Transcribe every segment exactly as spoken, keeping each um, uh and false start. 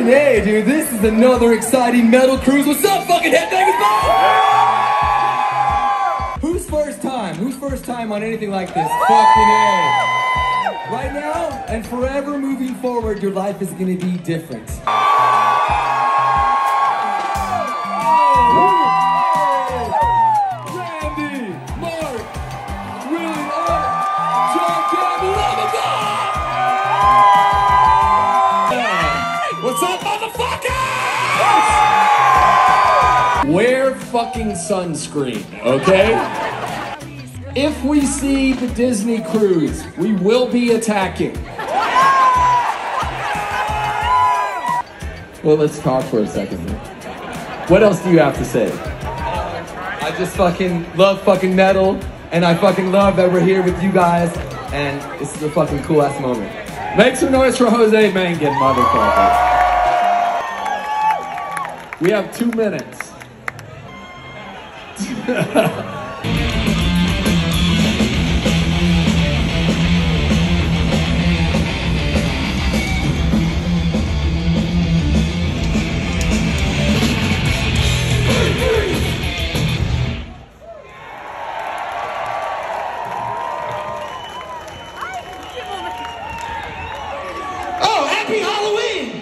Fucking hey, dude, this is another exciting metal cruise. What's up, fucking headbangers, boys? Who's first time? Who's first time on anything like this? Fucking hey. Right now and forever moving forward, your life is gonna be different. Randy, Mark, Willie, John Campbell, oh my God! What's up, motherfuckers? Wear fucking sunscreen, okay? If we see the Disney cruise, we will be attacking. Well, let's talk for a second. What else do you have to say? I just fucking love fucking metal, and I fucking love that we're here with you guys, and this is a fucking cool ass moment. Make some noise for Jose Mangan, motherfucker. We have two minutes. Oh, happy Halloween!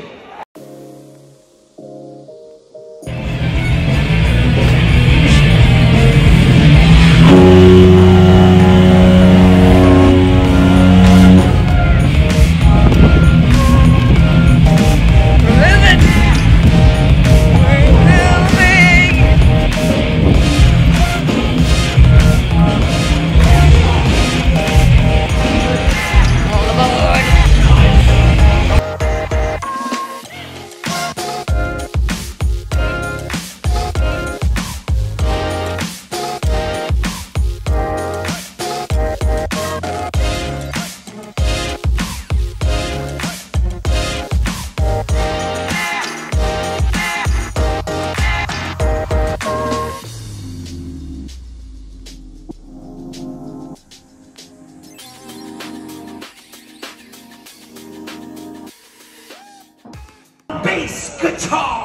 Bass guitar!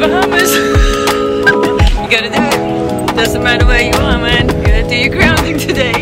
Bahamas. You gotta do it. Doesn't matter where you are, man. You gotta do your grounding today.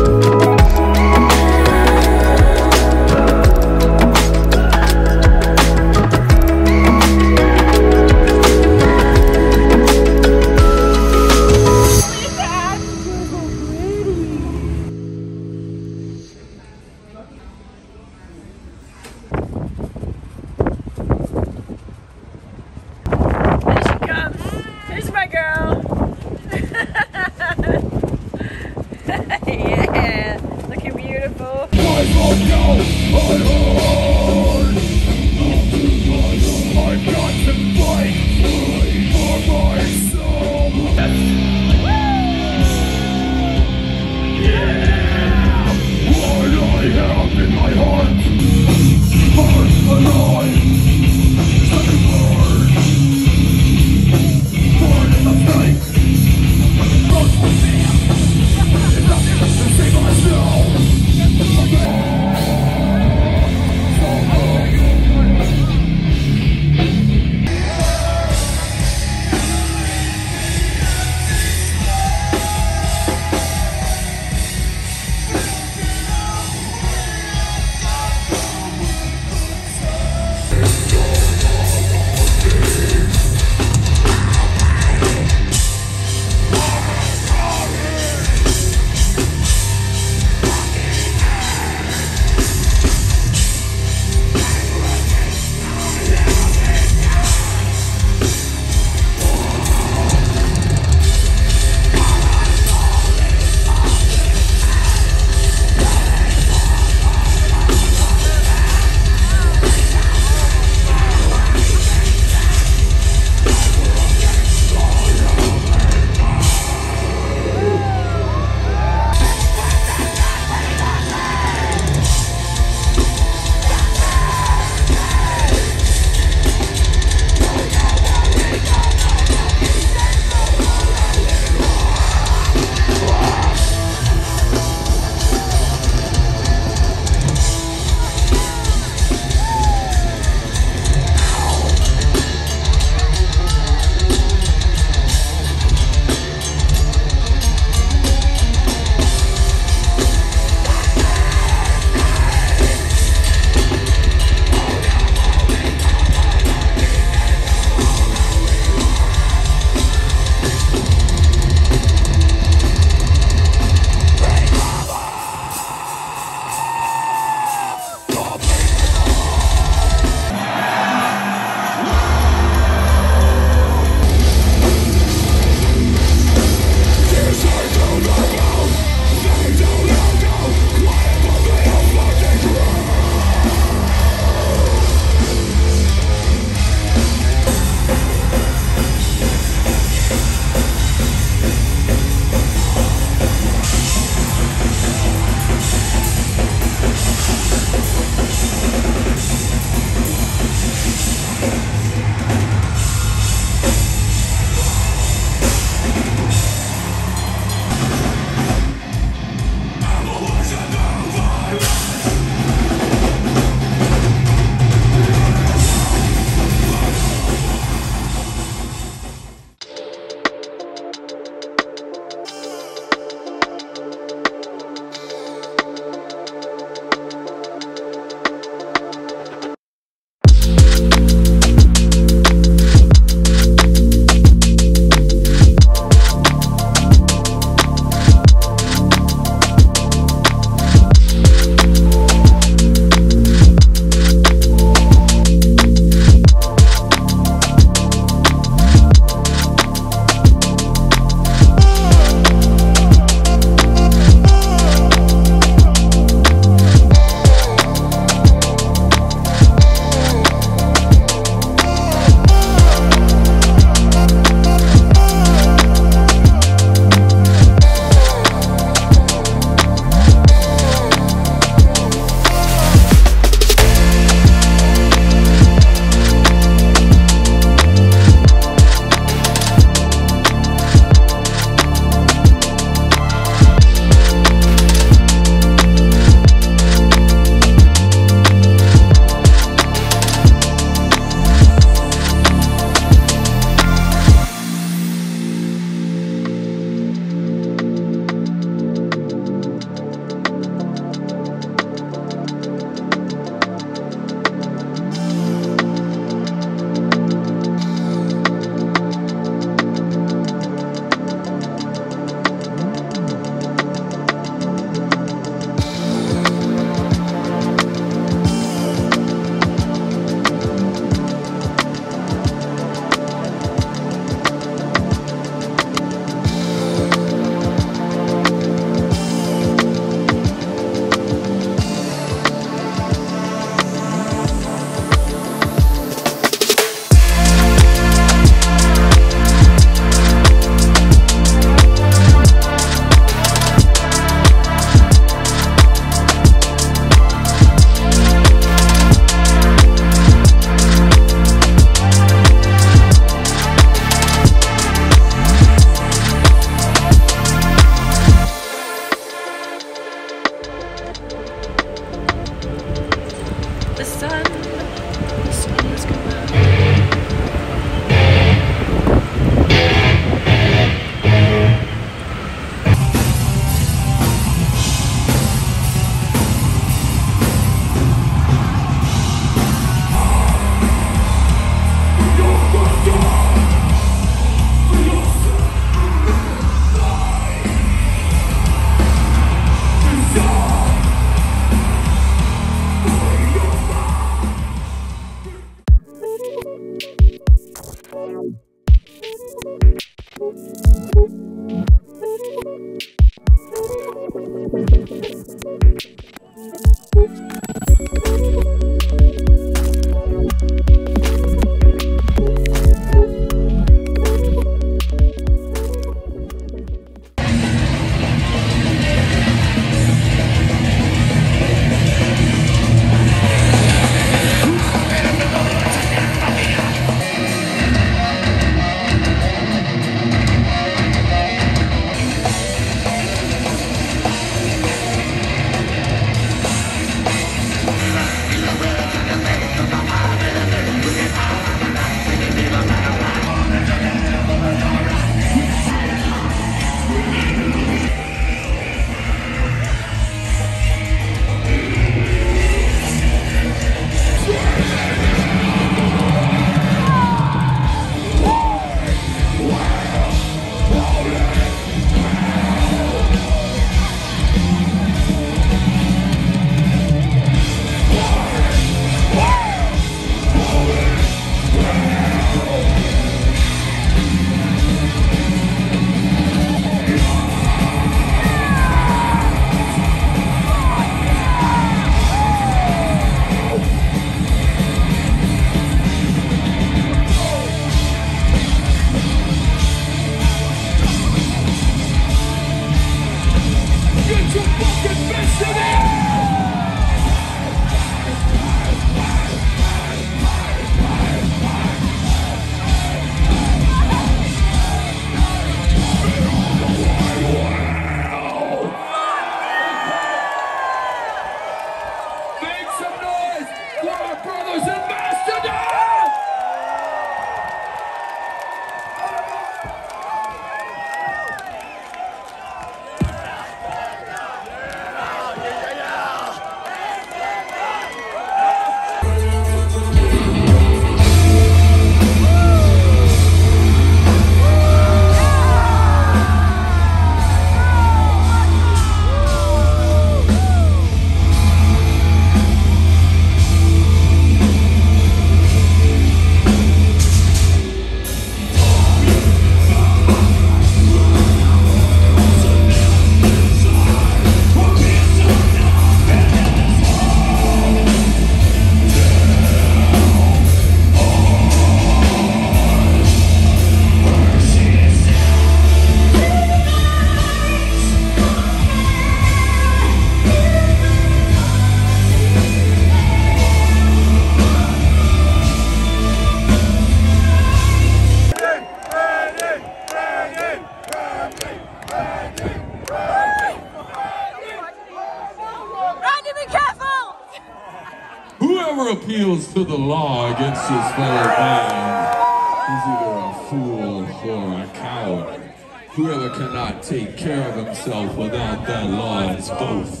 Whoever appeals to the law against his fellow man is either a fool or a coward. Whoever cannot take care of himself without that law is both.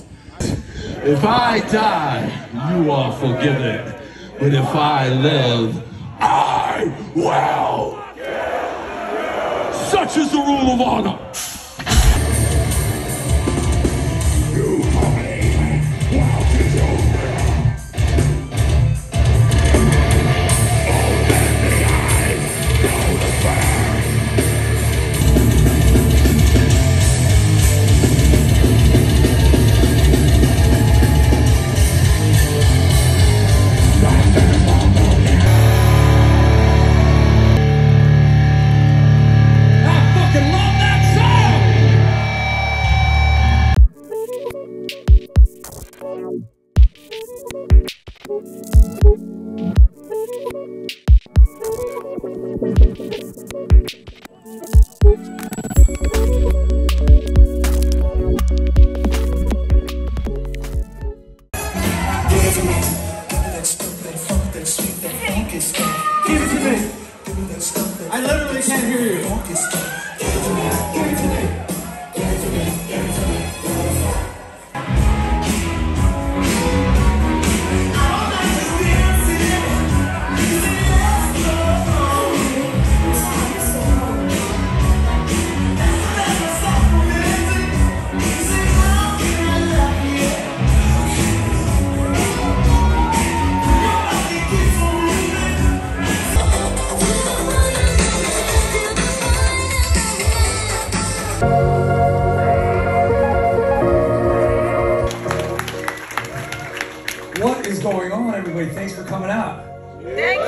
If I die, you are forgiven. But if I live, I will. Such is the rule of honor. I literally can't hear you. What is going on, everybody? Thanks for coming out. Thank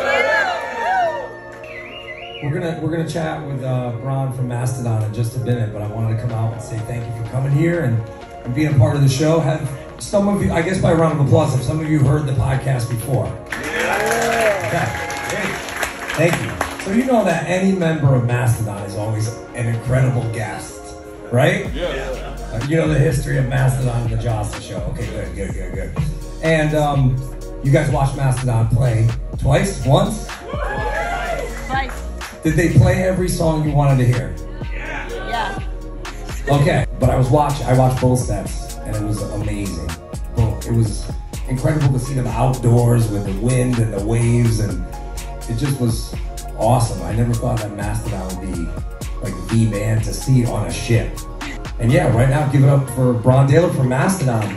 you. We're gonna we're gonna chat with uh, Bron from Mastodon in just a minute, but I wanted to come out and say thank you for coming here and, and being a part of the show. Have some of you, I guess by a round of applause, have some of you heard the podcast before? Okay, great. Thank you. So you know that any member of Mastodon is always an incredible guest, right? Yeah. Uh, you know the history of Mastodon and the Josta Show. Okay, good, good, good, good. And um, you guys watched Mastodon play twice, once? Twice. Did they play every song you wanted to hear? Yeah. Okay, but I was watching, I watched both sets, and it was amazing. Well, it was incredible to see them outdoors with the wind and the waves, and it just was awesome. I never thought that Mastodon would be like the band to see on a ship. And yeah, right now, give it up for Bron Dailor from Mastodon.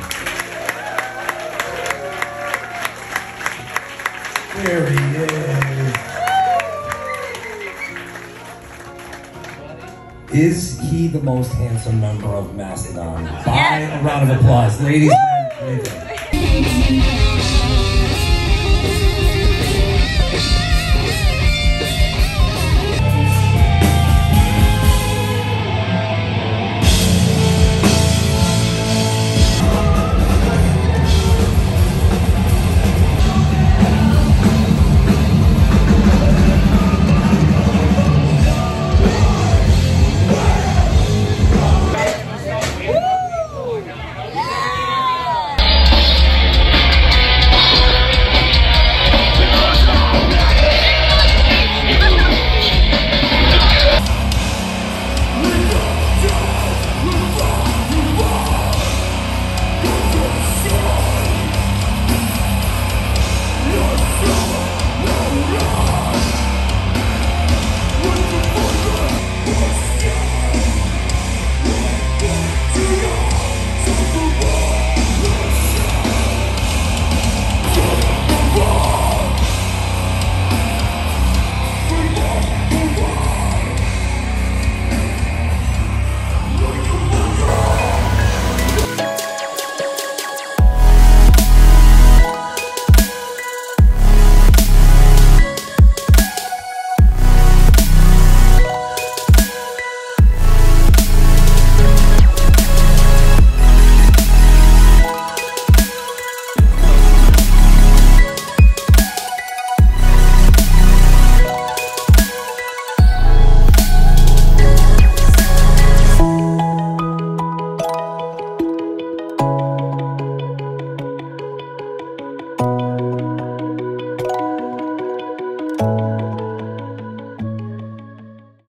There he is. Is he the most handsome member of Mastodon? By Yes. a round of applause. Ladies and gentlemen.